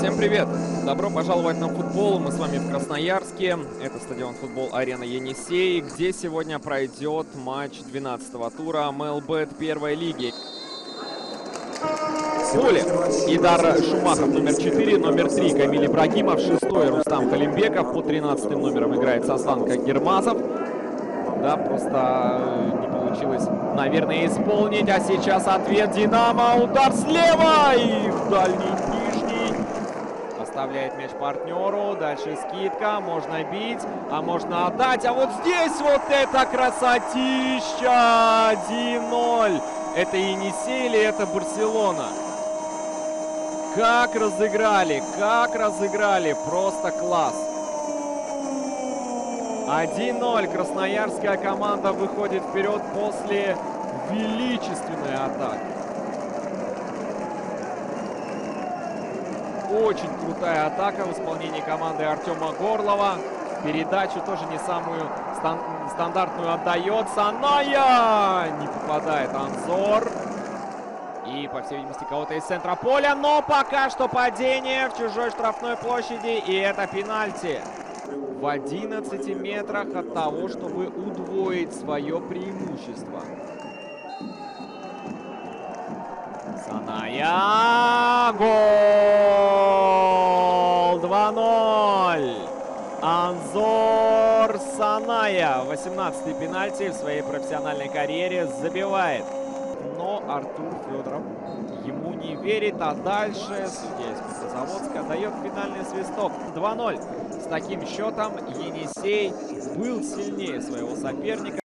Всем привет! Добро пожаловать на футбол. Мы с вами в Красноярске. Это стадион футбол-арена Енисей, где сегодня пройдет матч 12-го тура МЛБ первой лиги. Поле. Идар Шумахов номер 4, номер 3 Камиль Ибрагимов, 6-й Рустам Халимбеков, под 13-м номером играет Сослан Кагермазов. Да, просто не получилось, наверное, исполнить. А сейчас ответ Динамо. Удар слева и в дальний нижний. Оставляет мяч партнеру. Дальше скидка. Можно бить, а можно отдать. А вот здесь вот это красотища. 1-0. Это Енисей или это Барселона? Как разыграли, просто класс. 1-0. Красноярская команда выходит вперед после величественной атаки. Очень крутая атака в исполнении команды Артема Горлова. Передачу тоже не самую стандартную отдает Саная. Не попадает Анзор. И, по всей видимости, кого-то из центра поля. Но пока что падение в чужой штрафной площади. И это пенальти. В 11 метрах от того, чтобы удвоить свое преимущество. Саная. Гол! 2-0. Анзор Саная. 18-й пенальти в своей профессиональной карьере забивает. Но Артур Федоров ему не верит, а дальше судья из Петрозаводска дает финальный свисток. 2-0. С таким счетом Енисей был сильнее своего соперника.